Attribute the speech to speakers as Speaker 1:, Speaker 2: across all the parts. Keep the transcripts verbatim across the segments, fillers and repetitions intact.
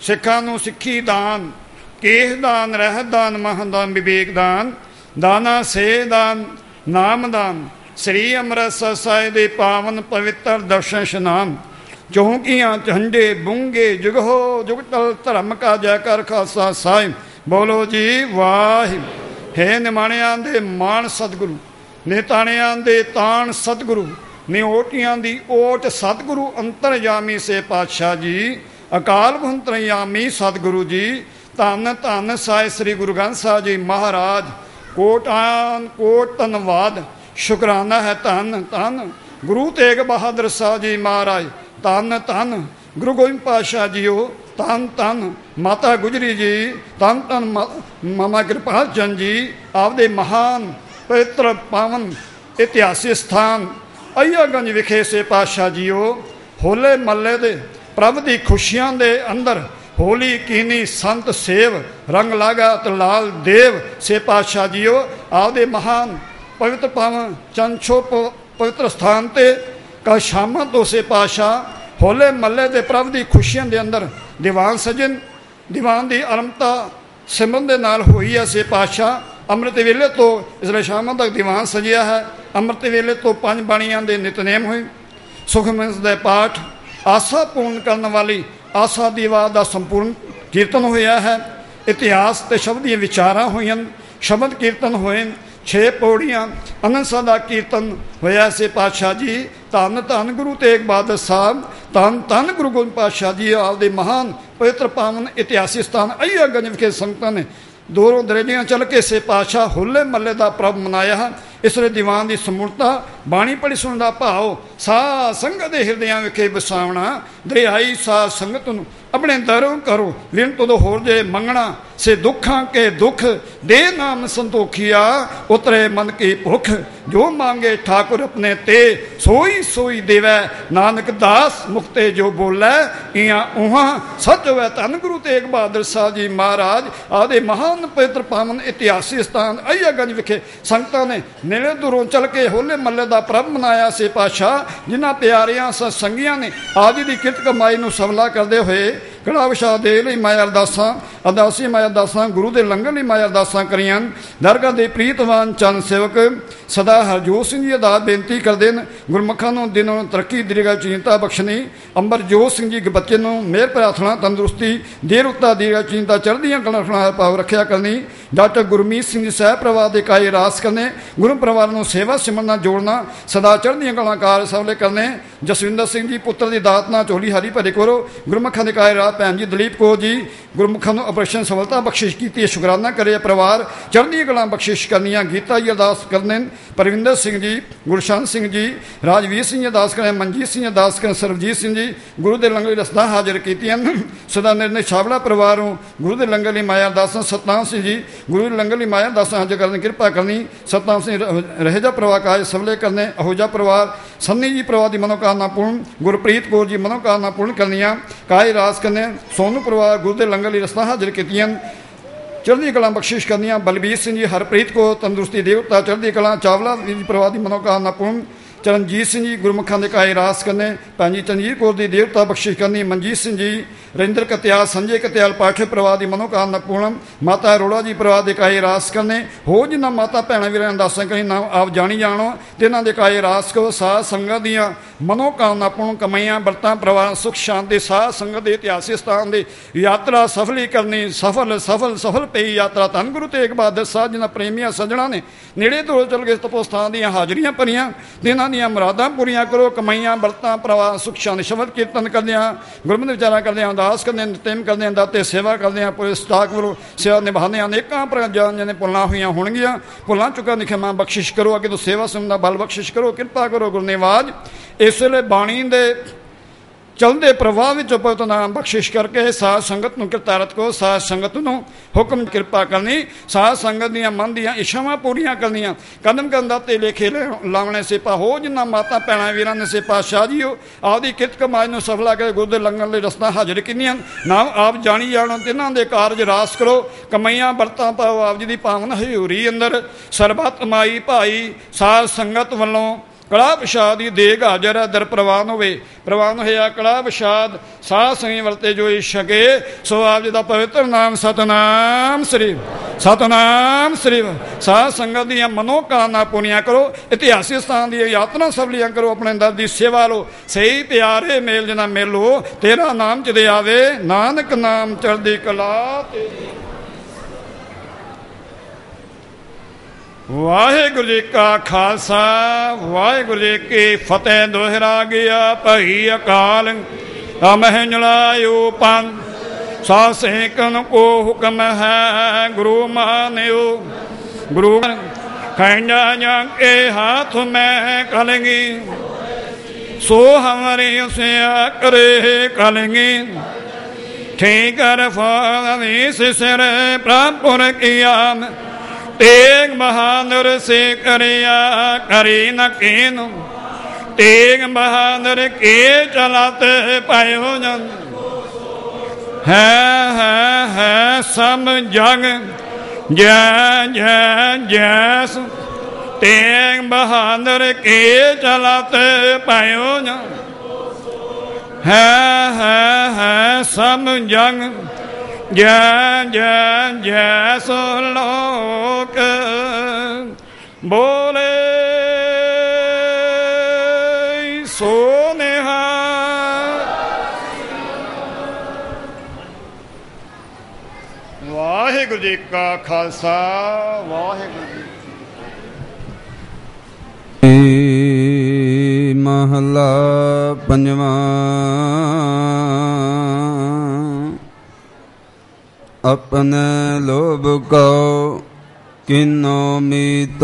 Speaker 1: ਸਿੱਖਾਂ ਨੂੰ ਸਿੱਖੀ ਦਾਨ, ਕੇਸ ਦਾਨ, ਰਹਿਤ ਦਾਨ, ਮਹਾਦਾਨ, ਵਿਵੇਕ ਦਾਨ, ਦਾਨਾ ਸੇ ਦਾਨ, ਨਾਮ ਦਾਨ, ਸ੍ਰੀ ਅੰਮ੍ਰਿਤਸਰ ਸਾਹਿਬ ਦੇ ਪਾਵਨ ਪਵਿੱਤਰ ਦਰਸ਼ਨ ਇਸ਼ਨਾਨ, ਚੌਂਕੀਆਂ ਝੰਡੇ ਬੁੰਗੇ ਜੁਗੋ ਜੁਗਤਲ ਧਰਮ ਕਾ ਜੈਕਾਰ ਖਾਲਸਾ ਸਾਹਿਬ। ਬੋਲੋ ਜੀ ਵਾਹਿਗੁਰੂ। ਹੈ ਨਿਮਾਣਿਆਂ ਦੇ ਮਾਣ ਸਤਿਗੁਰੂ, ਨਿਤਾਣਿਆਂ ਦੇ ਤਾਣ ਸਤਿਗੁਰੂ, ਨਿਓਟੀਆਂ ਦੀ ਓਟ ਸਤਿਗੁਰੂ ਅੰਤਰਜਾਮੀ ਸੇ ਪਾਤਸ਼ਾਹ ਜੀ, ਅਕਾਲ ਅੰਤਰਜਾਮੀ ਸਤਿਗੁਰੂ ਜੀ। ਧੰਨ ਧੰਨ ਸਾਹਿਬ ਸ੍ਰੀ ਗੁਰੂ ਗ੍ਰੰਥ ਸਾਹਿਬ ਜੀ ਮਹਾਰਾਜ। ਕੋਟਾਨ ਕੋਟ ਧੰਨਵਾਦ, ਸ਼ੁਕਰਾਨਾ ਹੈ ਧੰਨ ਧੰਨ ਗੁਰੂ ਤੇਗ ਬਹਾਦਰ ਸਾਹਿਬ ਜੀ ਮਹਾਰਾਜ। ਧੰਨ ਧੰਨ ਗੁਰੂ ਗੋਬਿੰਦ ਪਾਤਸ਼ਾਹ ਜੀਓ। ਧੰਨ ਧੰਨ ਮਾਤਾ ਗੁਜਰੀ ਜੀ। ਧੰਨ ਧੰਨ ਮਾਮਾ ਕਿਰਪਾਲ ਚੰਦ ਜੀ। ਆਪਦੇ ਮਹਾਨ ਪਵਿੱਤਰ ਪਾਵਨ ਇਤਿਹਾਸਿਕ ਸਥਾਨ ਅਈਆਗੰਜ ਵਿਖੇ ਸੇ ਪਾਤਸ਼ਾਹ ਜੀਓ, ਹੋਲੇ ਮਹੱਲੇ ਦੇ ਪ੍ਰਭ ਦੀ ਖੁਸ਼ੀਆਂ ਦੇ ਅੰਦਰ ਹੋਲੀ ਕੀਨੀ ਸੰਤ ਸੇਵ ਰੰਗ ਲਾਗਾ ਤੇ ਲਾਲ ਦੇਵ ਸੇ ਪਾਤਸ਼ਾਹ ਜੀਓ। ਆਪਦੇ ਮਹਾਨ ਪਵਿੱਤਰ ਪਾਵਨ ਚੰਛੋ ਪਵਿੱਤਰ ਸਥਾਨ ਤੇ ਕੱਲ ਸ਼ਾਮਾਂ ਤੋਂ ਸੇ ਪਾਤਸ਼ਾਹ ਹੋਲੇ ਮਹੱਲੇ ਦੇ ਪ੍ਰਭ ਦੀ ਖੁਸ਼ੀਆਂ ਦੇ ਅੰਦਰ ਦੀਵਾਨ ਸਜਨ, ਦੀਵਾਨ ਦੀ ਆਰੰਭਤਾ ਸਿਮਰਨ ਦੇ ਨਾਲ ਹੋਈ ਹੈ ਸੇ ਪਾਤਸ਼ਾਹ। ਅੰਮ੍ਰਿਤ ਵੇਲੇ ਤੋਂ ਇਸ ਲਈ ਸ਼ਾਮਾਂ ਤੱਕ ਦੀਵਾਨ ਸਜਿਆ ਹੈ। ਅੰਮ੍ਰਿਤ ਵੇਲੇ ਤੋਂ ਪੰਜ ਬਾਣੀਆਂ ਦੇ ਨਿਤਨੇਮ ਹੋਏ, ਸੁਖਮਨੀ ਦੇ ਪਾਠ, ਆਸਾ ਪੂਰਨ ਕਰਨ ਵਾਲੀ ਆਸਾ ਦੀ ਆਵਾਜ਼ ਦਾ ਸੰਪੂਰਨ ਕੀਰਤਨ ਹੋਇਆ ਹੈ। ਇਤਿਹਾਸ ਤੇ ਸ਼ਬਦ ਦੀਆਂ ਵਿਚਾਰਾਂ ਹੋਈਆਂ, ਸ਼ਬਦ ਕੀਰਤਨ ਹੋਏ, ਛੇ ਪੌੜੀਆਂ ਆਨੰਦ ਸਾਹਿਬ ਦਾ ਕੀਰਤਨ ਹੋਇਆ ਸੇ ਪਾਤਸ਼ਾਹ ਜੀ। ਧੰਨ ਧੰਨ ਗੁਰੂ ਤੇਗ ਬਹਾਦਰ ਸਾਹਿਬ, ਧੰਨ ਧੰਨ ਗੁਰੂ ਗੋਬਿੰਦ ਪਾਤਸ਼ਾਹ ਜੀ। ਆਪਦੇ ਮਹਾਨ ਪਵਿੱਤਰ ਪਾਵਨ ਇਤਿਹਾਸਿਕ ਸਥਾਨ ਅਈਆਗੰਜ ਵਿਖੇ ਸੰਗਤਾਂ ਨੇ ਦੂਰੋਂ ਦਰੇਡੀਆਂ ਚੱਲ ਕੇ ਸੇ ਪਾਤਸ਼ਾਹ ਹੋਲੇ ਮਹੱਲੇ ਦਾ ਪ੍ਰਭ ਮਨਾਇਆ ਹੈ। ਇਸ ਲਈ ਦੀਵਾਨ ਦੀ ਸਮੂਰਤਾ, ਬਾਣੀ ਪੜ੍ਹੀ ਸੁਣਨ ਦਾ ਭਾਵ, ਸਾਧ ਸੰਗਤ ਦੇ ਹਿਰਦਿਆਂ ਵਿਖੇ ਵਸਾਉਣਾ। ਦਰਿਆਈ ਸਾਧ ਸੰਗਤ ਨੂੰ ਆਪਣੇ ਦਰੋਂ ਕਰੋ, ਵਿਣ ਤੋਂ ਹੋਰ ਜੇ ਮੰਗਣਾ ਸੇ ਦੁੱਖਾਂ ਕੇ ਦੁੱਖ ਦੇ ਨਾਮ ਸੰਤੋਖੀਆ, ਉਤਰੇ ਮਨ ਕੀ ਭੁੱਖ ਜੋ ਮੰਗੇ ਠਾਕੁਰ ਆਪਣੇ ਤੇ, ਸੋਈ ਸੋਈ ਦੇਵੈ ਨਾਨਕ ਦਾਸ ਮੁਕਤੇ ਜੋ ਬੋਲੇ, ਇਆਂ ਉਹਾਂ ਸੱਚ ਹੋਵੇ। ਧੰਨ ਗੁਰੂ ਤੇਗ ਬਹਾਦਰ ਸਾਹਿਬ ਜੀ ਮਹਾਰਾਜ। ਆਦੇ ਮਹਾਨ ਪਵਿੱਤਰ ਪਾਵਨ ਇਤਿਹਾਸਿਕ ਸਥਾਨ ਅਈਆਗੰਜ ਵਿਖੇ ਸੰਗਤਾਂ ਨੇ ਨੇੜੇ ਦੂਰੋਂ ਚੱਲ ਕੇ ਹੋਲੇ ਮਹੱਲੇ ਦਾ ਪ੍ਰਭ ਮਨਾਇਆ ਸੇ ਪਾਤਸ਼ਾਹ। ਜਿਨ੍ਹਾਂ ਪਿਆਰਿਆਂ ਸੰਗੀਆਂ ਨੇ ਆਦਿ ਦੀ ਕਿਰਤ ਕਮਾਈ ਨੂੰ ਸਫਲਾ ਕਰਦੇ ਹੋਏ ਕੜਾ ਵਿਸ਼ਾ ਦੇ ਲਈ ਮਾਇਆ ਅਰਦਾਸਾਂ, ਅਰਦਾਸੀ ਮਾਇਆ ਅਰਦਾਸਾਂ, ਗੁਰੂ ਦੇ ਲੰਗਰ ਲਈ ਮਾਇਆ ਅਰਦਾਸਾਂ ਕਰੀਆਂ। ਦਰਗਾਹ ਦੇ ਪ੍ਰੀਤਵਾਨ ਚੰਦ ਸੇਵਕ ਸਦਾ ਹਰਜੋਤ ਸਿੰਘ ਜੀ ਅਰਦਾਸ ਬੇਨਤੀ ਕਰਦੇ ਨੇ, ਗੁਰਮੁਖਾਂ ਨੂੰ ਦਿਨਾਂ ਨੂੰ ਤਰੱਕੀ ਦੀਰਘ ਚਿੰਤਾ ਬਖਸ਼ਣੀ। ਅੰਬਰਜੋਤ ਸਿੰਘ ਜੀ ਬੱਚੇ ਨੂੰ ਮਿਹਰ ਪ੍ਰਾਰਥਨਾ, ਤੰਦਰੁਸਤੀ, ਦੇਰ ਉੱਤਾ ਦੀਰਘ ਚਿੰਤਾ, ਚੜ੍ਹਦੀਆਂ ਕਲਾਂ ਭਾਵ ਰੱਖਿਆ ਕਰਨੀ। ਡਾਕਟਰ ਗੁਰਮੀਤ ਸਿੰਘ ਜੀ ਸਹਿ ਪਰਿਵਾਰ ਦੇ ਕਾਏ ਰਾਸ ਕਰਨੇ, ਗੁਰੂ ਪਰਿਵਾਰ ਨੂੰ ਸੇਵਾ ਸਿਮਰਨ ਨਾਲ ਜੋੜਨਾ, ਸਦਾ ਚੜ੍ਹਦੀਆਂ ਕਲਾਂ ਕਾਰ ਸਫਲੇ ਕਰਨੇ। ਜਸਵਿੰਦਰ ਸਿੰਘ ਜੀ ਪੁੱਤਰ ਦੀ ਦਾਤ ਨਾਲ ਝੋਲੀ ਹਰੀ ਭਰੇ ਕਰੋ। ਗੁਰਮੁਖਾਂ ਦੇ ਕਾਏ ਰਾਸ ਭੈਣ ਜੀ ਦਲੀਪ ਕੌਰ ਜੀ, ਗੁਰਮੁਖਾਂ ਨੂੰ ਆਪਰੇਸ਼ਨ ਸਫਲਤਾ ਬਖਸ਼ਿਸ਼ ਕੀਤੀ, ਸ਼ੁਕਰਾਨਾ ਕਰੇ ਪਰਿਵਾਰ, ਚੜ੍ਹਦੀਆਂ ਕਲਾਂ ਬਖਸ਼ਿਸ਼ ਕਰਨੀਆਂ। ਗੀਤਾ ਜੀ ਅਰਦਾਸ ਕਰਨੇ, ਪਰਵਿੰਦਰ ਸਿੰਘ ਜੀ, ਗੁਰਸ਼ਨ ਸਿੰਘ ਜੀ, ਰਾਜਵੀਰ ਸਿੰਘ ਅਰਦਾਸ ਕਰੇ, ਮਨਜੀਤ ਸਿੰਘ ਅਰਦਾਸ ਕਰੇ, ਸਰਬਜੀਤ ਸਿੰਘ ਜੀ ਗੁਰੂ ਦੇ ਲੰਗਰ ਰਸਤਾ ਹਾਜ਼ਰ ਕੀਤੀਆਂ। ਸਦਾ ਨਿਰਨੇ ਛਾਵੜਾ ਪਰਿਵਾਰ ਨੂੰ ਗੁਰੂ ਦੇ ਲੰਗਰ ਲਈ ਮਾਇਆ ਅਰਦਾਸਾਂ। ਸਤਨਾਮ ਸਿੰਘ ਜੀ ਗੁਰੂ ਦੇ ਲੰਗਰ ਲਈ ਮਾਇਆ ਅਰਦਾਸਾਂ ਹਾਜ਼ਰ ਕਰਨ ਕਿਰਪਾ ਕਰਨੀ। ਸਤਨਾਮ ਸਿੰਘ ਰਹਿਜਾ ਪਰਿਵਾਰ ਕਾਜ ਸਫਲੇ ਕਰਨੇ। ਅਹੋਜਾ ਪਰਿਵਾਰ ਸੰਨੀ ਜੀ ਪਰਿਵਾਰ ਦੀ ਮਨੋਕਾਮਨਾ ਪੂਰਨ, ਗੁਰਪ੍ਰੀਤ ਕੌਰ ਜੀ ਮਨੋਕਾਮਨਾ ਪੂਰਨ ਕਰਨੀਆਂ। ਕਾਜ ਰਾਸ ਕਰਨੇ। ਸੋਨੂ ਪਰਿਵਾਰ ਗੁਰੂ ਦੇ ਲੰਗਰ ਲਈ ਰਸਤਾ ਹਾਜ਼ਰ ਕੀਤੀਆਂ, ਚੜ੍ਹਦੀ ਕਲਾਂ ਬਖਸ਼ਿਸ਼ ਕਰਨੀਆਂ। ਬਲਬੀਰ ਸਿੰਘ ਜੀ, ਹਰਪ੍ਰੀਤ ਕੌਰ ਤੰਦਰੁਸਤੀ ਦੇਵਤਾ ਚੜ੍ਹਦੀ ਕਲਾਂ। ਚਾਵਲਾ ਜੀ ਪਰਿਵਾਰ ਦੀ ਮਨੋਕਾਮਨਾ ਪੂਰਨ। ਚਰਨਜੀਤ ਸਿੰਘ ਜੀ ਗੁਰਮੁਖਾਂ ਦੇ ਕਾਏ ਰਾਸ ਕਰਨੇ। ਭੈਣ ਜੀ ਚੰਜੀਰ ਕੌਰ ਦੀ ਦੇਵਤਾ ਬਖਸ਼ਿਸ਼ ਕਰਨੀ। ਮਨਜੀਤ ਸਿੰਘ ਜੀ, ਰਿੰਦਰ ਕਤਿਆਲ, ਸੰਜੇ ਕਤਿਆਲ ਪਾਠੇ ਪਰਿਵਾਰ ਦੀ ਮਨੋਕਾਮਨਾ ਪੂਰਨ। ਮਾਤਾ ਅਰੋੜਾ ਜੀ ਪਰਿਵਾਰ ਦੇ ਕਾਏ ਰਾਸ ਕਰਨੇ। ਹੋ ਜਿਨ੍ਹਾਂ ਮਾਤਾ ਭੈਣਾਂ ਵੀਰਾਂ ਅਰਦਾਸਾਂ ਕਰੀ ਨਾਮ ਆਪ ਜਾਣੀ ਜਾਣੋ ਤੇ ਇਹਨਾਂ ਦੇ ਕਾਏ ਰਾਸ ਕਰੋ। ਸਾਧ ਸੰਗਤ ਦੀਆਂ ਮਨੋਕਾਮਨਾ ਪੂਰਨ ਕਮਾਈਆਂ, ਵਰਤਾਂ, ਪਰਿਵਾਰ ਸੁਖ ਸ਼ਾਂਤੀ। ਸਾਧ ਸੰਗਤ ਦੇ ਇਤਿਹਾਸਿਕ ਸਥਾਨ ਦੀ ਯਾਤਰਾ ਸਫਲੀ ਕਰਨੀ। ਸਫਲ ਸਫਲ ਸਫਲ ਪਈ ਯਾਤਰਾ। ਧੰਨ ਗੁਰੂ ਤੇਗ ਬਹਾਦਰ ਸਾਹਿਬ ਜਿਨ੍ਹਾਂ ਪ੍ਰੇਮੀਆਂ ਸੱਜਣਾ ਨੇ ਨੇੜੇ ਦੂਰ ਚੱਲ ਕੇ ਤਪੋ ਸਥਾਨ ਦੀਆਂ ਹਾਜ਼ਰੀਆਂ ਭਰੀਆਂ ਤੇ ਇਹਨਾਂ ਦੀਆਂ ਮੁਰਾਦਾਂ ਪੂਰੀਆਂ ਕਰੋ। ਕਮਾਈਆਂ, ਵਰਤਾਂ, ਪਰਿਵਾਰ ਸੁਖ ਸ਼ਾਂਤੀ। ਸ਼ਬਦ ਕੀਰਤਨ ਕਰਦਿਆਂ, ਗੁਰਮਤਿ ਵਿਚਾਰਾਂ ਕਰਦਿਆਂ, ਅਰਦਾਸ ਕਰਦੇ, ਨਿਤਨੇਮ ਕਰਦੇ, ਦਾਤੇ ਸੇਵਾ ਕਰਦੇ ਹਾਂ। ਪੂਰੇ ਸਟਾਕ ਵੱਲੋਂ ਸੇਵਾ ਨਿਭਾਉਂਦੇ ਹਾਂ। ਅਨੇਕਾਂ ਪ੍ਰਜਾਨ ਜਿਹਨੇ ਭੁੱਲਾਂ ਹੋਈਆਂ ਹੋਣਗੀਆਂ, ਭੁੱਲਾਂ ਚੁੱਕਾਂ ਦੀ ਖਿਮਾ ਬਖਸ਼ਿਸ਼ ਕਰੋ। ਅੱਗੇ ਤੋਂ ਸੇਵਾ ਸੁਣਨ ਦਾ ਬਲ ਬਖਸ਼ਿਸ਼ ਕਰੋ। ਕਿਰਪਾ ਕਰੋ ਗੁਰੂ ਨਿਵਾਜ। ਇਸ ਵੇਲੇ ਬਾਣੀ ਦੇ ਚਲਦੇ ਪ੍ਰਵਾਹ ਵਿੱਚ ਪਵਿੱਤਰ ਨਾਮ ਬਖਸ਼ਿਸ਼ ਕਰਕੇ ਸਾਧ ਸੰਗਤ ਨੂੰ ਕਿਰਤਾਰਤ ਕੋ। ਸਾਧ ਸੰਗਤ ਨੂੰ ਹੁਕਮ ਕਿਰਪਾ ਕਰਨੀ। ਸਾਧ ਸੰਗਤ ਦੀਆਂ ਮਨ ਦੀਆਂ ਇੱਛਾਵਾਂ ਪੂਰੀਆਂ ਕਰਨੀਆਂ। ਕਦਮ ਕਦਮ ਦਾ ਤੇ ਲੇਖੇ ਲਾਉਣੇ ਸੇਪਾ ਹੋ ਜਿਨ੍ਹਾਂ ਮਾਤਾ ਭੈਣਾਂ ਵੀਰਾਂ ਨੇ ਸੇ ਪਾਤਸ਼ਾਹ ਜੀਓ ਆਪਦੀ ਕਿਰਤ ਕਮਾਈ ਨੂੰ ਸਫਲਾ ਕੇ ਗੁਰੂ ਦੇ ਲੰਗਰ ਲਈ ਰਸਤਾ ਹਾਜ਼ਰ ਕੀਤੀਆਂ। ਨਾਮ ਆਪ ਜਾਣੀ ਜਾਣੋ ਤਿਨਾਂ ਦੇ ਕਾਰਜ ਰਾਸ ਕਰੋ। ਕਮਾਈਆਂ ਵਰਤਾਂ ਪਾਓ ਆਪ ਜੀ ਦੀ ਪਾਵਨ ਹਜ਼ੂਰੀ ਅੰਦਰ। ਸਰਬੱਤ ਮਾਈ ਭਾਈ ਸਾਧ ਸੰਗਤ ਵੱਲੋਂ ਕੜਾ ਪ੍ਰਸ਼ਾਦ ਦੀ ਦੇਗ ਹਾਜ਼ਰ ਦਰ ਪ੍ਰਵਾਨ ਹੋਵੇ। ਪ੍ਰਵਾਨ ਹੋਇਆ ਕੜਾ ਪ੍ਰਸ਼ਾਦ ਸਾਧ ਸੰਗੀ ਵਰਤੇ ਜੋ ਛਕੇ। ਸੋ ਆਪ ਜੀ ਦਾ ਪਵਿੱਤਰ ਨਾਮ ਸਤਨਾਮ ਸ੍ਰੀ ਸਤਨਾਮ ਸ੍ਰੀ। ਸਾਧ ਸੰਗਤ ਦੀਆਂ ਮਨੋਕਾਮਨਾ ਪੂਰੀਆਂ ਕਰੋ। ਇਤਿਹਾਸਿਕ ਸਥਾਨ ਦੀਆਂ ਯਾਤਰਾ ਸਫਲੀਆਂ ਕਰੋ। ਆਪਣੇ ਦਰ ਦੀ ਸੇਵਾ ਲੋ। ਸਹੀ ਪਿਆਰੇ ਮੇਲ ਜਨਾ ਮੇਲੋ। ਤੇਰਾ ਨਾਮ ਚਦੇ ਆਵੇ ਨਾਨਕ ਨਾਮ ਚੜ੍ਹਦੀ ਕਲਾ ਤੇ। ਵਾਹਿਗੁਰੂ ਜੀ ਕਾ ਖਾਲਸਾ ਵਾਹਿਗੁਰੂ ਜੀ ਕੀ ਫਤਿਹ। ਦੋਹਰਾ ਗਿਆ ਭਈ ਅਕਾਲ ਅਮਹਿ ਜਲਾਇਓ ਪੰਨ। ਸਾ ਸੇਕਨ ਕੋ ਹੁਕਮ ਹੈ ਗੁਰੂ ਮਾਨਿਓ। ਗੁਰੂ ਖੈਂਜਾ ਜੰਗ ਕੇ हाथ में कलंगी। सो हमारे उसे करे कलंगी। ठीक सिर प्रापुर किया तेग बहादुर से करिया करी न कीन। तेग बहादुर के चलाते पायो जन है है है सब जग जय जय जैस। तेग बहादुर के चलाते पायो जन है है है सब जग जय जय जय। सो लोक बोले सो निहाल। वाहिगुरू जी का खालसा वाहिगुरू जी।
Speaker 2: महला पंजवा। अपने लोभ को किन्नो मीत।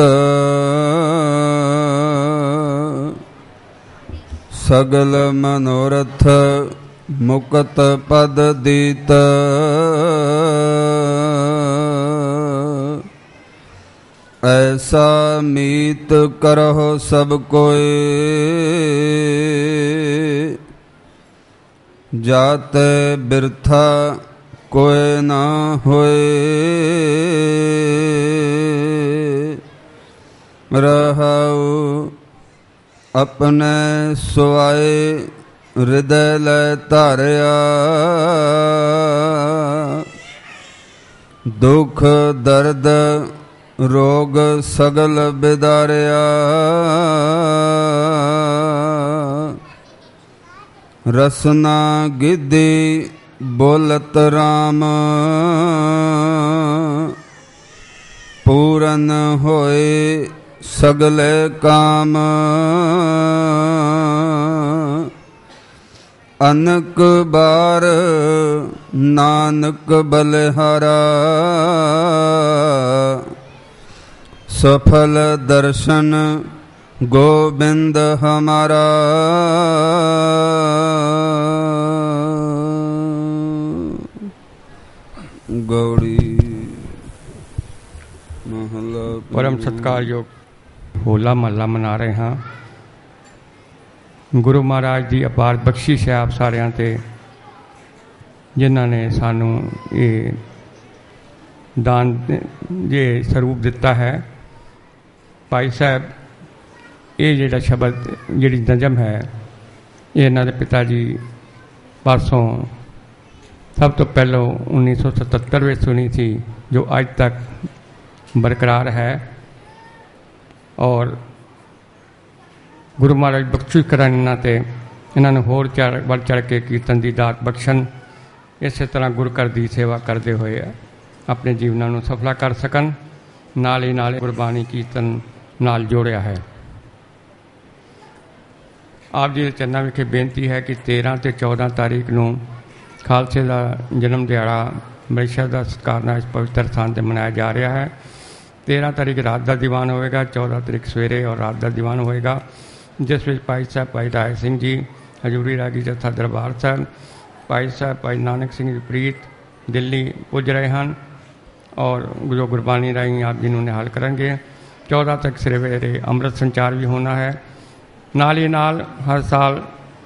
Speaker 2: सगल मनोरथ मुक्त पद दीत। ऐसा मीत करहो सब कोई। जाते बिरथा कोई ना होए। रहाऊ अपने सुआए हृदय ले धारिया। दुख दर्द रोग सगल बिदारिया। रसना गिद्दी बोलत राम। पूरन होए सगले काम। अनक बार नानक बलिहारा। सफल दर्शन गोविंद हमारा। गौड़ी महला।
Speaker 3: परम सत्कार योग होला महला मना रहे हैं। गुरु महाराज की अपार बख्शिश है आप सारिਆਂ ਤੇ जिन्होंने सानू ये दान ये स्वरूप दिता है। भाई साहब ये जिहड़ा शब्द जिहड़ी नज़म है ये इन्हां दे पिता जी परसों सब तो पहलों उन्नीस सौ सतहत्तर में सुनी थी जो आज तक बरकरार है। और गुरु महाराज बख्शिश करन इन्हां ते इन्होंने होर चढ़ बढ़ चढ़ के कीर्तन की दात बख्शन। इस तरह गुरु घर की सेवा करते हुए अपने जीवनों को सफला कर सकन। नाल ही नाल गुरबाणी कीर्तन नाल जोड़िया है। आप जी चरणों विखे बेनती है कि तेरह तो चौदह तारीख को खालसे का जन्म दिहाड़ा बड़ी श्रद्धा सत्कार नाल इस पवित्र स्थान पर मनाया जा रहा है। तेरह तारीख रात का दीवान होएगा, चौदह तारीख सवेरे और रात का दीवान होएगा, जिस में भाई साहब भाई राय सिंह जी हजूरी रागी जत्था दरबार साहब, भाई साहब भाई नानक सिंह जी प्रीत दिल्ली पुज रहे हैं और जो गुरबाणी राही आप जी निहाल करेंगे। चौदह तक सवेरे अमृत संचार भी होना है। नाल ही नाल हर साल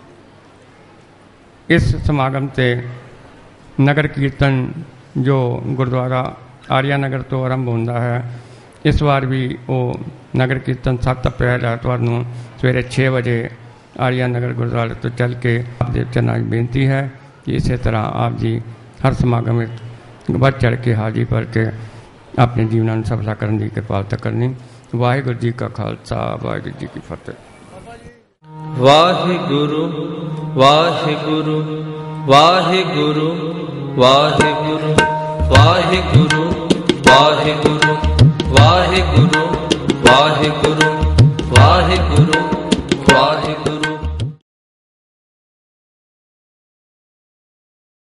Speaker 3: इस समागम से नगर कीर्तन जो गुरुद्वारा आर्या नगर तो आरंभ होता है इस बार भी वो नगर कीर्तन सत्त अप्रैल ऐतवार ਨੂੰ ਸਵੇਰੇ छे बजे आर्या नगर गुरुद्वारे तो चल के आप जी चरਨਾਂ की बेनती है कि इस तरह आप जी हर समागम में बढ़ चढ़ के हाजिरी भर के अपने जीवनों ਨੂੰ सफला ਕਰਨ ਦੀ ਕਿਰਪਾਲਤਾ ਕਰਨੀ। वाहिगुरु जी का खालसा वाहिगुरु जी की फतेह।
Speaker 4: वाहिगुरु वाहिगुरु वाहिगुरु वाहिगुरु वाहिगुरु वाहिगुरु वाहिगुरु वाहिगुरु वाहिगुरु